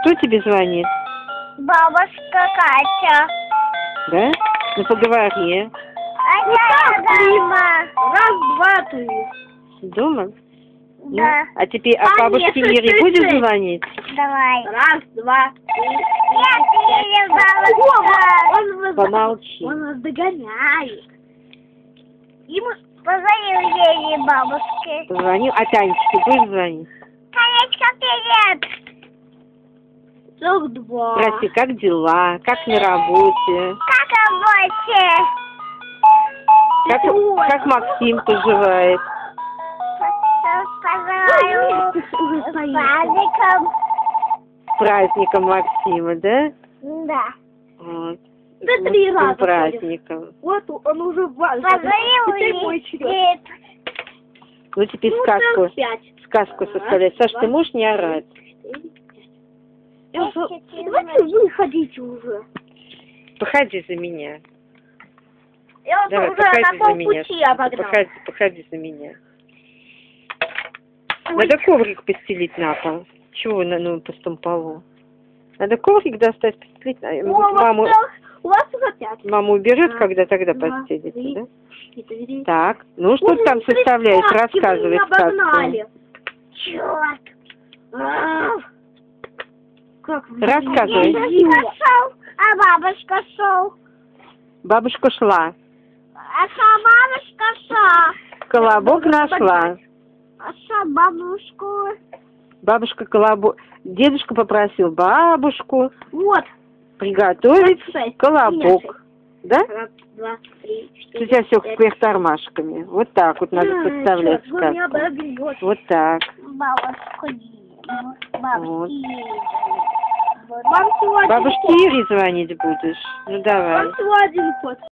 Кто тебе звонит? Бабушка Катя. Да? Ну поговори. А я дома. Раз, два, три. Дома? Да. Ну, а теперь бабушке нет, Ире шесть, будешь шесть. звонить? Давай. Раз, два, три. Я бабушка. Он вас, Помолчи. он вас догоняет. Ему Позвонил ей бабушке. Позвонил. А Танечке будешь звонить? Танечка, привет. 42. Спроси, как дела? Как на работе? Как работе? Как Максим поживает? Поздравляю с праздником. С праздником Максима, да? Да. Вот. Да С 3 раза. праздником. Вот он уже важен. Позвонил Теперь мой ей. черед. Ну теперь Ну, сказку. 45. Сказку составлять. Саш, ты можешь не орать? Давайте вы ходите уже. Походи за меня. Я Давай, уже на походи за меня. полпути обогнал. Походи за меня. Надо коврик постелить на пол. Чего на пустом полу? Надо коврик достать, постелить. Маму, У вас уже 5. маму уберет, когда тогда два, постелится, три. да? Так, ну что ты там составляешь? Рассказывай сказку. Обогнали. Черт. Как вы? Рассказывай. Дедушка шел, а бабушка шел. Бабушка шла, А бабушка шла. колобок нашла. А бабушку. Бабушка колобок. Дедушка попросил бабушку Вот. приготовить 26. колобок. Да? Раз, два, три, У четыре. тебя все пять. кверх тормашками. Вот так вот надо подставлять Вы меня сказку. обогнете. Вот так. Бабушку Дину. Бабушки. Вам всего один Бабушке ход. Ире звонить будешь? Ну давай. Вам всего один ход.